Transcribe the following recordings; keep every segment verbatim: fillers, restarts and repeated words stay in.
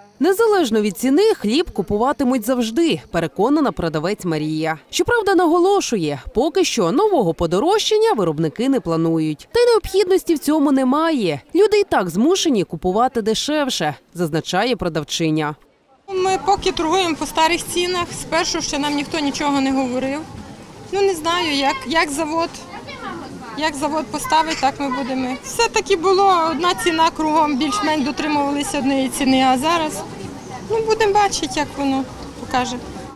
Незалежно від ціни, хліб купуватимуть завжди, переконана продавець Марія. Щоправда, наголошує, поки що нового подорожчання виробники не планують. Та й необхідності в цьому немає. Люди і так змушені купувати дешевше, зазначає продавчиня. Ми поки торгуємо по старих цінах. Спершу ще нам ніхто нічого не говорив. Ну не знаю, як, як завод. Як завод поставить, так ми будемо. Все-таки було одна ціна кругом, більш-менш дотримувалися однієї ціни, а зараз ну, будемо бачити, як воно покаже.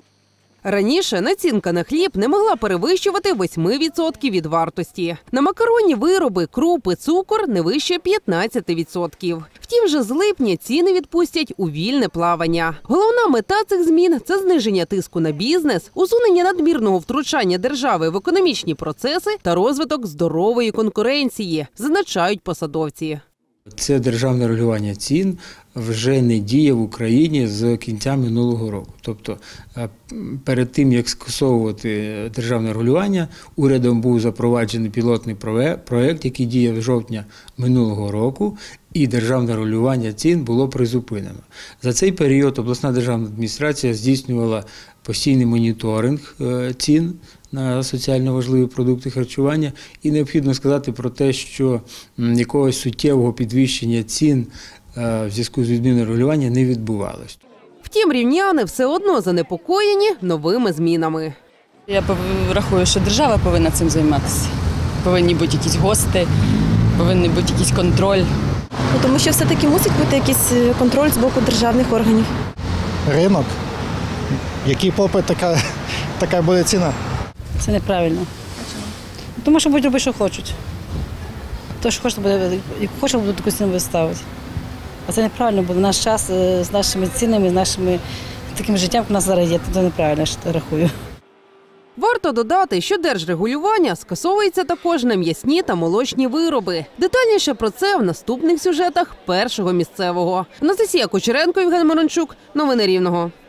Раніше націнка на хліб не могла перевищувати восьми відсотків від вартості. На макаронні вироби, крупи, цукор не вище п'ятнадцяти відсотків. Втім, вже з липня ціни відпустять у вільне плавання. Головна мета цих змін – це зниження тиску на бізнес, усунення надмірного втручання держави в економічні процеси та розвиток здорової конкуренції, зазначають посадовці. Це державне регулювання цін вже не діє в Україні з кінця минулого року. Тобто перед тим, як скасовувати державне регулювання, урядом був запроваджений пілотний проєкт, який діяв з жовтня минулого року, і державне регулювання цін було призупинено. За цей період обласна державна адміністрація здійснювала постійний моніторинг цін на соціально важливі продукти харчування. І необхідно сказати про те, що якогось суттєвого підвищення цін в зв'язку з відміною регулювання не відбувалось. Втім, рівняни все одно занепокоєні новими змінами. Я рахую, що держава повинна цим займатися. Повинні бути якісь гости, повинен бути якийсь контроль. Тому що все-таки мусить бути якийсь контроль з боку державних органів. Ринок. Який попит, така, така буде ціна. Це неправильно. Тому що будуть робити, що хочуть. То, що хочуть, буде, хочуть, будуть таку ціну виставити. А це неправильно, бо в наш час з нашими цінами, з нашими таким життям, як у нас зараз є, то неправильно, я рахую. Варто додати, що держрегулювання скасовується також на м'ясні та молочні вироби. Детальніше про це в наступних сюжетах першого місцевого. Анастасія Кучеренко, Євген Мирончук. Новини Рівного.